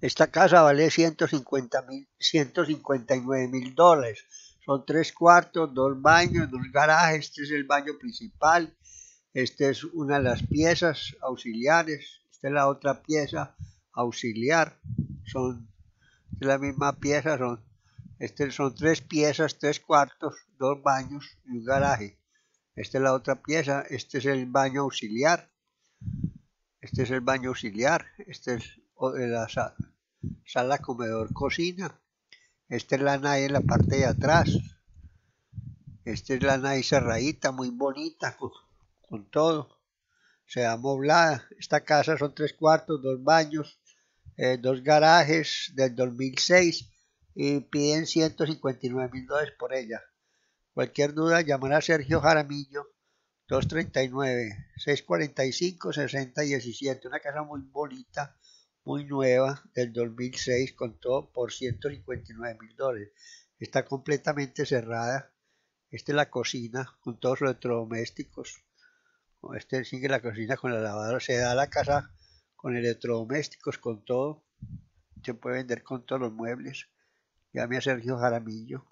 Esta casa vale $159.000. Son 3 cuartos, 2 baños, 2 garajes. Este es el baño principal. Esta es una de las piezas auxiliares. Esta es la otra pieza auxiliar. Son de la misma pieza. Son 3 piezas, 3 cuartos, 2 baños y un garaje. Esta es la otra pieza. Este es el baño auxiliar. Este es el baño auxiliar. Este es la sala, comedor, cocina. Esta es la nave en la parte de atrás. Esta es la nave cerradita, muy bonita, con todo. Se amoblada. Esta casa son 3 cuartos, 2 baños, 2 garajes del 2006 y piden $159.000 por ella. Cualquier duda, llamar a Sergio Jaramillo, 239-645-6017. Una casa muy bonita, muy nueva, del 2006, con todo por $159.000. Está completamente cerrada. Esta es la cocina con todos los electrodomésticos. Este sigue la cocina con la lavadora. Se da la casa con electrodomésticos, con todo. Se puede vender con todos los muebles. Llame a Sergio Jaramillo.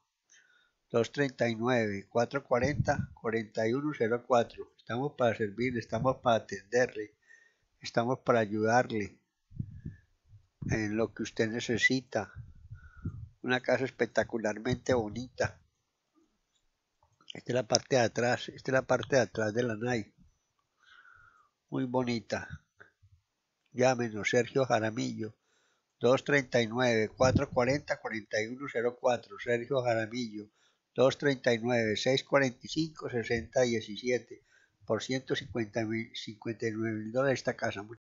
239-440-4104. Estamos para servirle, estamos para atenderle, estamos para ayudarle en lo que usted necesita. Una casa espectacularmente bonita. Esta es la parte de atrás, esta es la parte de atrás de la nave. Muy bonita. Llámenos, Sergio Jaramillo. 239-440-4104. Sergio Jaramillo. 239-645-6017 por $159.000 esta casa.